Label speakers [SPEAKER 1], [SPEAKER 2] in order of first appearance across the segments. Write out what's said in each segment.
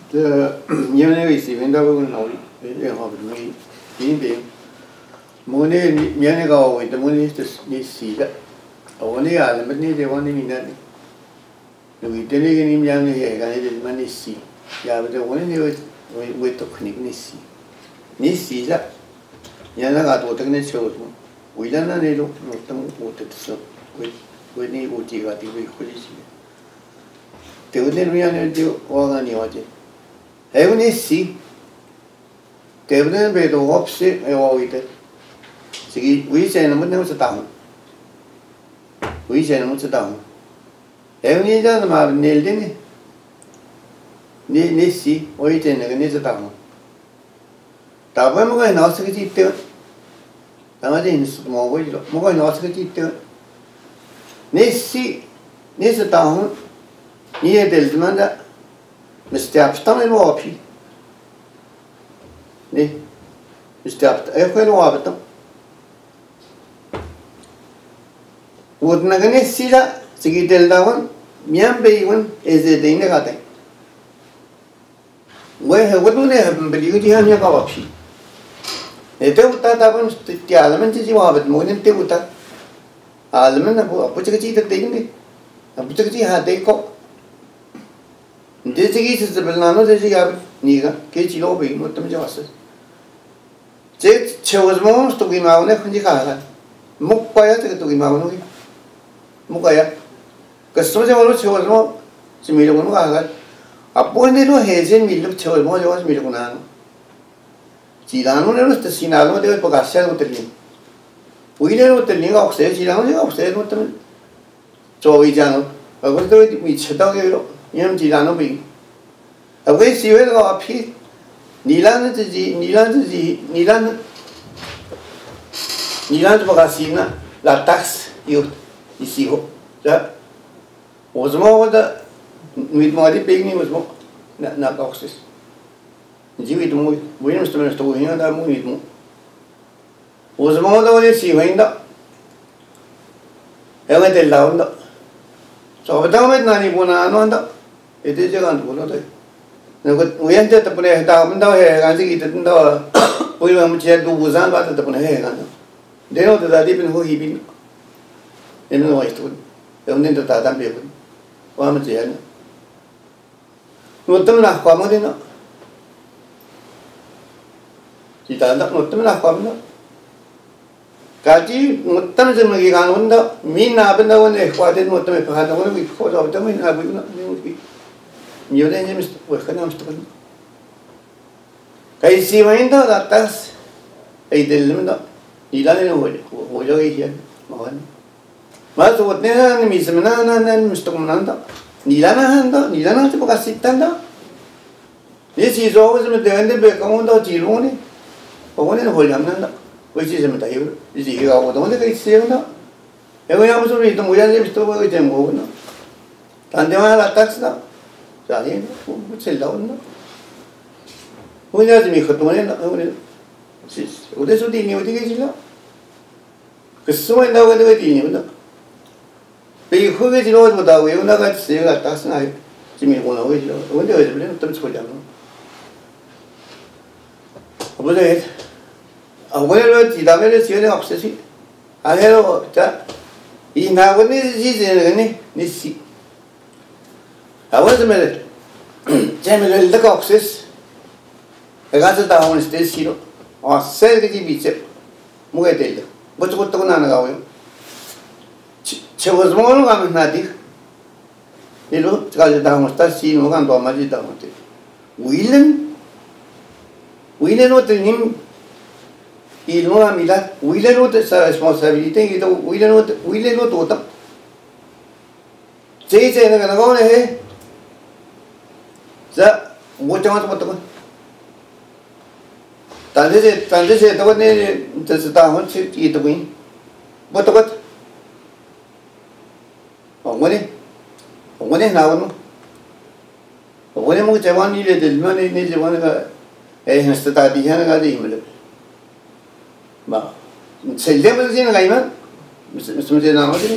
[SPEAKER 1] 연애가 있으면 나보고는 나오리. 하거든. 이인데 뭐네 연애가 오고 있다 뭐네 니 시다. 오늘 알면 니 대원이 미나니. 여기 때문에 님 양에 가는 많이 시. 야부터 오늘 왜또 크니까 니 시. 니 시자. 연애가 또 어떻게 쳐도 우리나라 내로 어떤 못했어. 왜니 우지가 되고 홀리지. 대우는 미안해 와가니 와지. 해운이 시. 대부분 배도 없이 오이데. 지금 위세는 못 내면서 다운. 위세는 못 다운. 해운이잖아 말 내일되네. 네 시. 오이데는 그 내서 다운. 다음에 뭐가 나와서 그 집대. 나머지 인수 뭐 보이죠. 뭐가 나와서 그 집대. 네 시. 내서 다운. 니에 될 때마다 mesti abstammen var pi. Nej. Mesti abstammen. Jag själv var abstam. Och när jag sida sig del dagen, mian beigun är det inne gata. Och då det har blivit ju han jag var pi. Det uta dagen till allmän till var abstam, men det uta. Allmän på det tid det inne. På det tid hade jag det är så att naano det är niga que chilo bem muito me jawasa je chewasmo sto gi maune khunji kha mukpaya te to gi maunu gi mukaya kasto je walo chewasmo similo kono ga apone ro heje milu chewasmo jawas milu kono chilano ne ro sta sinalo de pagasya no terni uile ro terni ga oxe chilano ga oxe no terni choi jano agar to mi cheta ge ro यम जिलानो भी अब वे सिवे तो आप ही नीलान तो बगा सीना लाटक्स यो इसी हो जब उसमें वो तो मिट मारी पेगनी उसमें ना कॉक्सिस जीवित मुझे वही मुस्तमेल तो वही ना था मुझे मिट मुझ उसमें वो तो वो सिवे इंदा ऐसे तेल लाऊं तो सोबता में नानी बोना आनो अंदा itu jangan bodoh tu. Nak uyan tu tak pernah tahu benda kan sih kita tu tahu. Ui macam macam tu bukan baca tak pernah kan. Dia tu tadi pun hui bin. Ini tu itu. Yang ni tu tak tahu pun. Wah macam ni. Nutum lah kamu ni nak. Kita tak nutum lah kamu nak. Kaji nutum semua kan benda. Mina benda ni kuatin nutum perhatian orang ni kau tahu tu mina benda ni. Nhiều đây như mình khởi nam stupen cái gì mà anh đó là tas cái del mình đó đi ra nên hồi cho cái hiện mà số vật này mình xem mình stupen mình đó đi ra nó chỉ có cái xịt đó ये चीज़ हो गई इसमें देखने पे कौन तो चीज़ों ने कौन ने हो जाना ना कोई चीज़ में ताई इसी के गाँव तो उन्हें कहीं से ना ये कोई हम सोच रहे तो मुझे ये तो कोई जम हो ना तांडे वाला टैक्स ना जाने वो चल रहा है ना वो ना जिम्मे खत्म है ना वो उधर सो तीन होती है जिला किस्सों में ना वो तो तीन है ना पे खुद के जिला वो बताओ ये उन्हें का से का टैक्स ना है जिम्मे को ना वो जिला वो तो ऐसे बोले तब छोड़ जाना अब तो ये अब वो लोग जिला में तो सीधे ऑप्शन सी आगे लो क्या ये ना वो नहीं चीज़ है नहीं सी Awalnya saya melihat akses, agak setahun stage siro, saya kerja bicep, mungkin itu, bocor tu kan anak awal, cewek semua orang kami nanti, itu sekali setahun stage siro kan dua macam tahun itu, Willen itu ni, ilmu amilah, Willen itu responsibility itu, Willen itu otak, saya nak kau ni जा वो चम्मच मत कौन तांडे से तो ने जैसे ताहन से ये तो कहीं वो तो कत ओंगने नावनो मुझे जवान नहीं ले दिल में नहीं जवान का हंसता तादी है ना का दी मतलब बा चलते बस जी ना कहीं में मुझे ना हो जी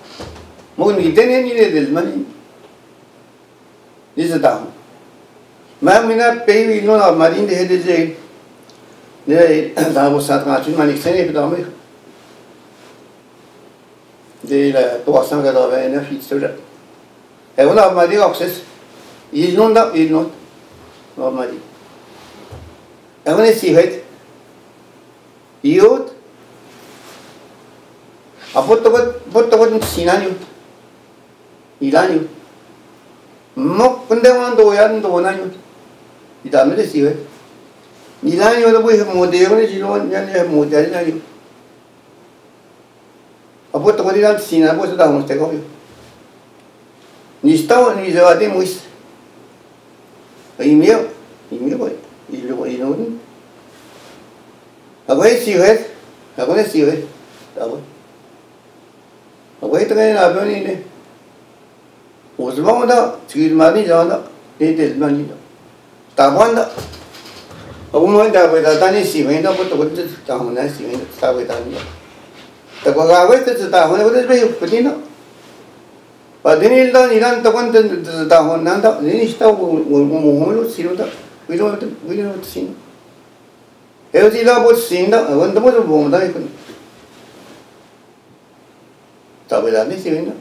[SPEAKER 1] मुझे नीचे नहीं ले दिल में नहीं जैसे ताहन Mamina pay no na marin de hede ne da bo sat ma tun manik sene da me de la poisson ga da ve na fit soja e ona ma di access il non no ma di e ona si het iot a bot sinanyo ilanyo mo kunde wando yan do nanyo idame de si het ilanyo do bo modelo ne jilo yan modelo nanyo a bot dilan sinan bo da mo te ko ni stavo ni se va de muis y mío voy y luego y no agora si het agora trae na bani ne os vamos da seguir mani jana de mani ta banda alguma da vai da tani si vem da boto boto ta hona si vem ta vai da ni ta ko ga vai ta hona boto be putina padinil da niran ta kon ta hona da ni sta mo si da we don't see eu ti da boto sin da wanda boto bom da ikon ta vai da ni si vem da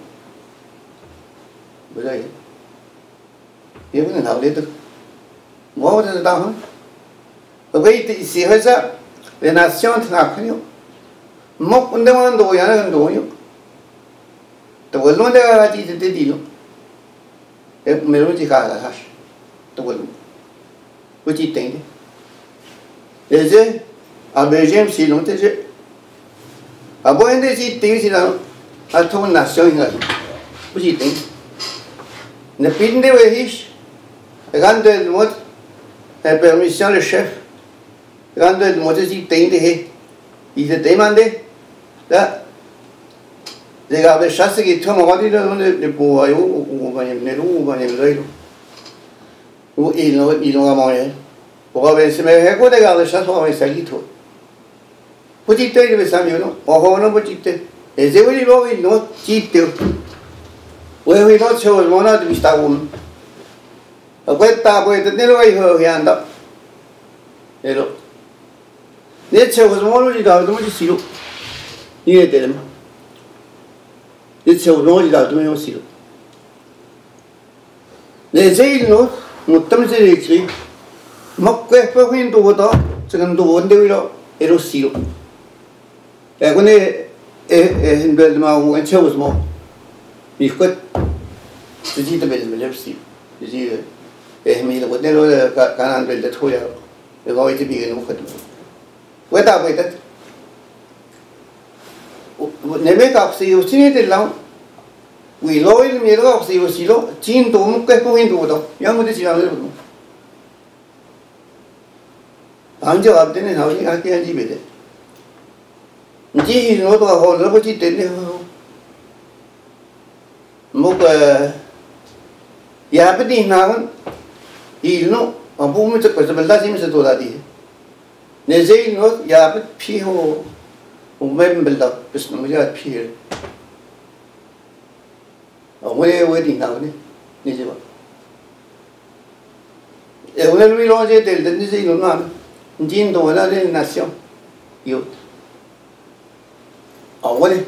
[SPEAKER 1] bây giờ cái nào lấy được mua được đâu hả vậy thì gì hết ra về nation thì nào không một vấn đề mà đồ nhà nó đồ nhiều tôi luôn đấy thì đi luôn em mình luôn chỉ cả là hết tôi luôn tôi chỉ tính đấy giờ à bây giờ em xí luôn thế chứ à bữa anh đi chỉ tính gì nào à thôi nation rồi tôi chỉ tính ne pinde we hiç gando el mod permission le chef gando el mod si tende he y se demande da de gabe chasse que toma wadi de po ayo o bañe ne lu bañe le o y no gamoye o gabe se me he ko de gabe chasse o me salito putite de samio no o no putite ese we lo no chiste we no show el mono de vista un acuesta pues tener lo hijo que anda pero de hecho pues mono y da todo silo y de tema de hecho no y da todo silo de ese no mutam se dice 먹고 뽑힌 도보다 지금 도 원대위로 에로 silo 근데 흔들마 원 채워서 뭐 Biscuit, si te ves el lepsi, si es mi lo que lo ganan del de tuya, le voy a decir que no fue. Pueda puede. Neve ka si usini de la, we lo el miedo si usilo, chin to mu que po hindu do, ya mu de si la lo. Anje abde ne na ni ake anji bede. Ji no to ho lo ji de ne ho. một ya bên đi nào thì nó ở vùng mình sẽ có cái là gì mình sẽ做到的，那些nó ya bên phi hồ vùng bên bên đó, bên nó mới ya phi rồi, ở ngoài đi nào đấy, như vậy, ở ngoài lui lo gì để đến gì nó làm, chính đồ là cái nation, yêu, ở ngoài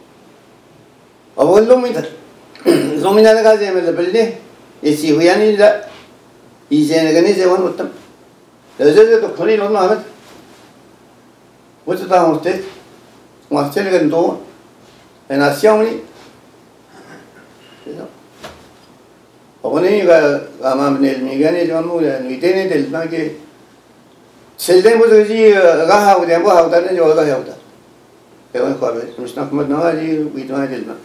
[SPEAKER 1] luôn mình thật Zominada kazi me lebelli esi huyani da izene gani zewan mutam lezeze to khoni lo na amet wotsa ta hoste mastel gan do en acioni ogoni ga amam nel migani jamu ya nuitene del na ke selde mo ji ga ha de bo ha da ne jo ga ha da e on ko be musna ko na ji widma del na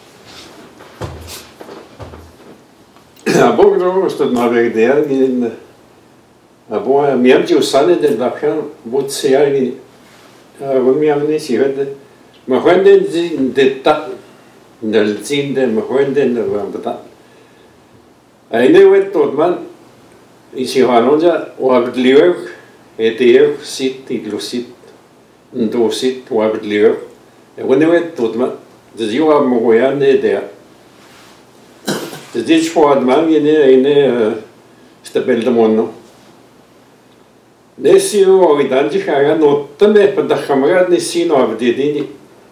[SPEAKER 2] Bog no što na vegder in abo miamti usane de lapjan bot seani miamni si hede ma hende de ta del zinde ma hende de vambata aine wet totman isi hanoja wabdliwer etiev sit iglusit ndosit wabdliwer wene wet totman de jiwa mogoyan de det är svårt man är inne sta belda monno nesio oidanji kaga nottame padakhamagad nesino abdedini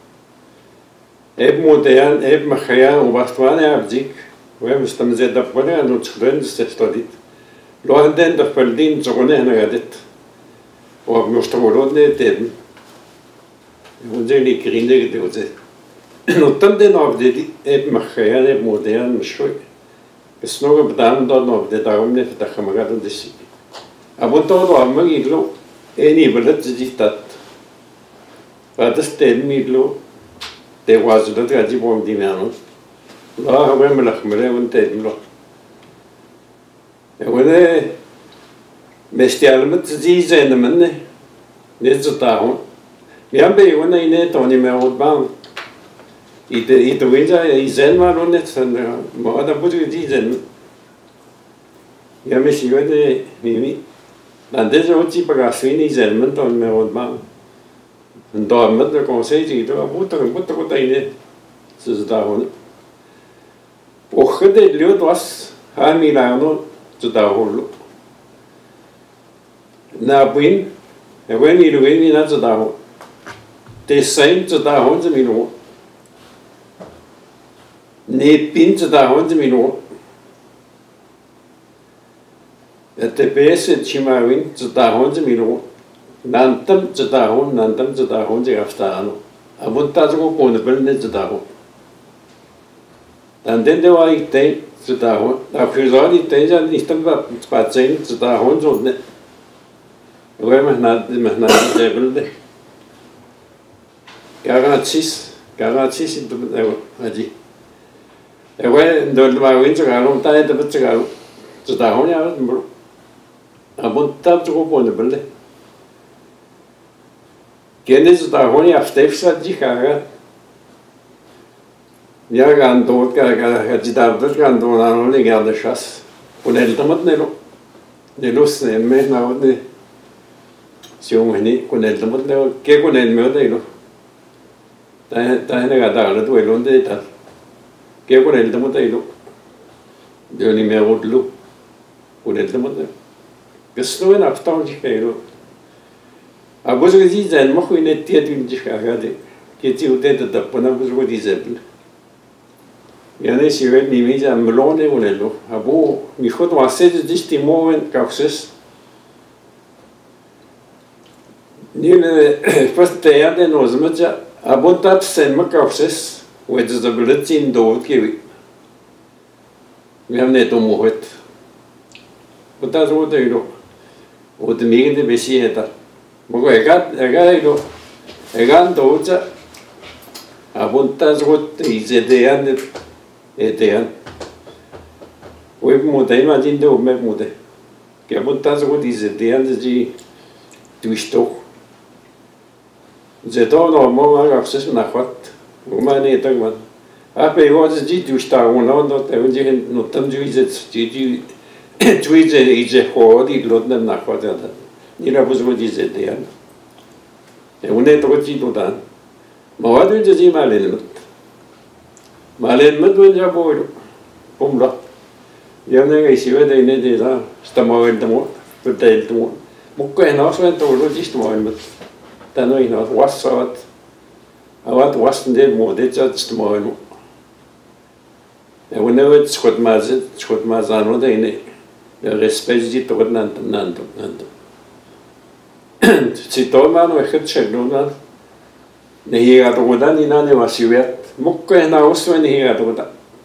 [SPEAKER 2] modern machaya ubastwane abdik ومستم زاد دفعنا إنه تخدم استشهادات لو عندنا دفعلين زغنا هنا قدت ومشتغلون تدم ونزلي كرينة كده وزي نطن ده نابدي مخيال مودرن مشوي بس نوع بدام ده نابدي داومنا في تخمرات الدشي أبو تورو أمر يلو إني بلد جديدات بعد استلم يلو توازن ده أجيب وام دينانو لا هو ملخ ملأ ونتدم له وده مستعلمت زين منه نزتاهم يام بيونا إنه توني ما هو بام يتوينجا يزين ما لونه تسند ما هذا بوجي زين يام شيء ده ميمي نادر جوتي بقاسيني زين من توني ما هو بام ندور مدة كونسيجي ده بوتر كتاينه زتاهم وخد اليوم واس هامي لانو زتاهولو نابين وين يلوين نزتاهو تسعين زتاهون زمينو نيبين زتاهون زمينو التبيس تشماوين زتاهون زمينو نانتم زتاهون زغفتانو أبون تازو كونبل نزتاهو Dann der war ich den zu da Hund, da für so die Tänzer nicht dann war spazieren zu da Hund so ne, weil man hat der Bilder, Garantis in der Adi, weil dort war Winter und da der wird sogar zu da Hund ja, aber da zu kommen Bilder, kennen Sie da Hund ja Stefan die Kara Ja, ganto agitados ganto na liga de chas. Und tomat nelo se me na de si un ni con el tomat nelo que con el me de lo. Ta na gata la tu el onde ta. Que con el tomat de lo. De ni me rodlo. Con el tomat. Que sno en aftan di pero. A vos que dizem mo ko ne tie du di chagade. Que ti o de da pona vos ko dizem. يعني سيرت ميميزا ملوني ونلو أبو ميخوت واسيد ديشتي موين كاوسس نيل فست تيادة نوزمتجا أبو تات سنما كاوسس ويتزبلتين دوت كيوي ميام نتو موهت وتات روت ايلو وتميغن دي بشي هتا مكو ايغان ايلو ايغان دوتجا أبو تات روت إيزيديان Etean. Hoy muda ma din de me muda. Que apuntas o diz Etean de tuisto. Zeto no mo ma access na quat. O ma ne tag man. A pe o de tuista o no no te un je no tam juizet ji juizet ije ho di lodna na quat da. Ni la bus mo diz Etean. E une to ji do dan. Ma wa de ji ma le Malen mad wen ja boiro pomla yana ga isiwe de ne de la stamawen tamo petel tamo mukko ena so to lo just moen mat tano ina wasat awat wasten de mo de just moen e wona wet schot mazano de ne respect di to nanto si to mano e het chelona ne higa to godani nane wasiwet Mukko ena osven higa tuota.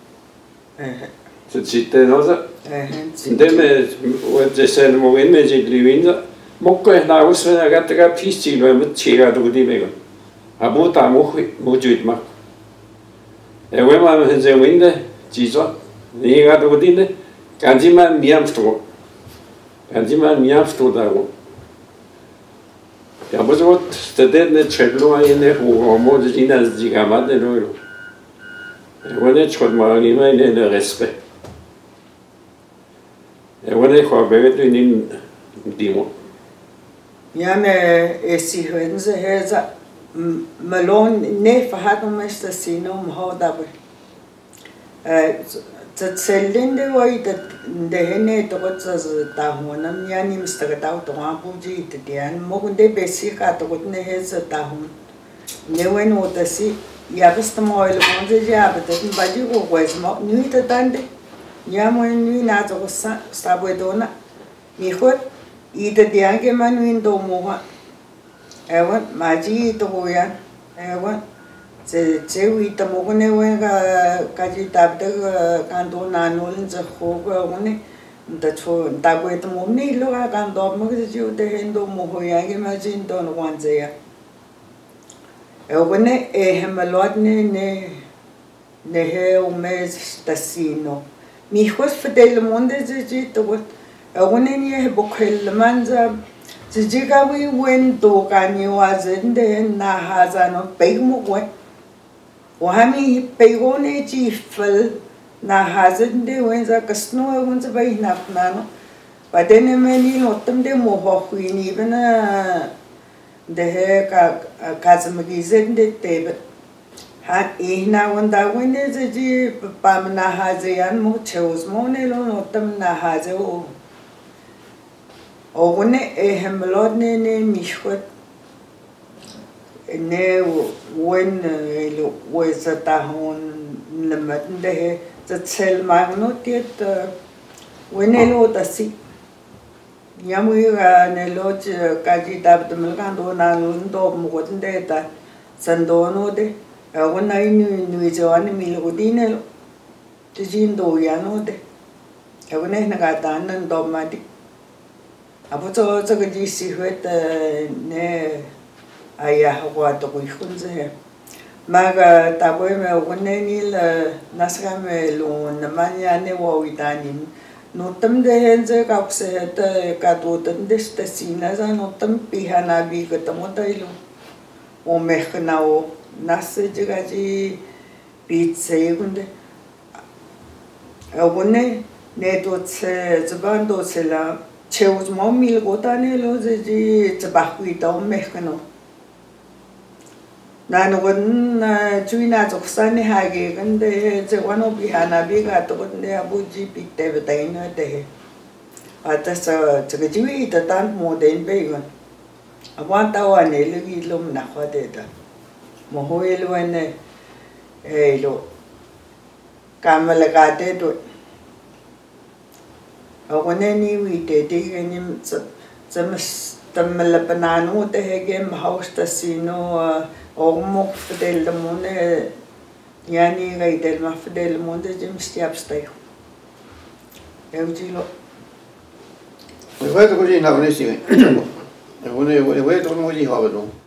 [SPEAKER 2] Sitten osa. Demme uudse sen mo imagine livinda. Mukko ena osven agatta pisti lo met chiga tuoti mego. Abuta mujuit mak. E wema hense winde jiso. Higa tuoti ne. Kanjima miamstro. Kanjima miamstro dago. Ja, aber so, der nicht schädlo eine Homo, das in das die Gamma de Lolo. Und nicht schon mal immer in den Respekt. Und ich habe in Dimo.
[SPEAKER 3] Ja, ne, sie hören sie Malone ne Verhandlung ist das sie noch hat aber Selinde wai de hene to ta hona yani mista ta to abuji te dian mo kunde besi ka to ne hez ta hon ne wen o ta si ya besta mo el mo je ja ba te ba ji ko wes mo ni ta tande ya mo ni na to sa bo dona mi khot I te dian ke man win do mo ha ewan ma ji to ya ewan se ui ta mo ne wen ka ji ta de kan do na no lin ze ho ko ne ta cho ta ko ta mo ni lo ka kan do mo ke ji de hen do mo ho ya ke ma jin do no wan ze ya e o ne e he ma lo ne he o me sta sino mi hos fedel monde ji to e o ne ni he bo khel manza ji ga wi wen do ka ni wa zen de na ha za no pe mo wen وهمي بيغوني جيفل نهازن دي وين ذا كسنو وين ذا بين نفنانو بعدين مني نوتم دي موهويني بنا ده كازم جيزن دي تيب هاد إهنا وين دا وين ذا جي بام نهازيان مو تشوز مو نلو نوتم نهازو أو وين إهم لود ني مشوت ne wen lo wesa ta hon lemat de ta tsel ma no tiet wen lo ta si yamu ga ne lo ka ji ta de mel kan do na lo do mo ko de ta san do no de wen ai ni jo an mi lo di ne lo ti jin do ya no de wen na ga ta nan do ma di apo to ga ji si het ne aya hawa to ko khunze maga taboy me woneni la nasga me lo na manya ne wo itani no tam de henze ka se ta ka to tan de sta sina za no tam pihana bi ka tamo tailo o mehna o nas jiga ji pizza gunde wonne ne to se zban do se la cheus mo mil gotane lo ji tabakwi ta o mehno 나는 주인아 적산에 하게 근데 저 원업이 하나비가 또 근데 아버지 빚 때부터 있는데 아따서 저거 주위 단 모델 배가 아반타와네 일이 좀 나와대다 뭐 호일원에 에로 까말라 가대도 어거네니 위대대님 좀 tamala panano te hegem house ta sino omok fidel mone yani gaidel ma fidel monde jim stiapstay eujilo
[SPEAKER 1] we to go ni na ne si e wone we to mo ji ha ba do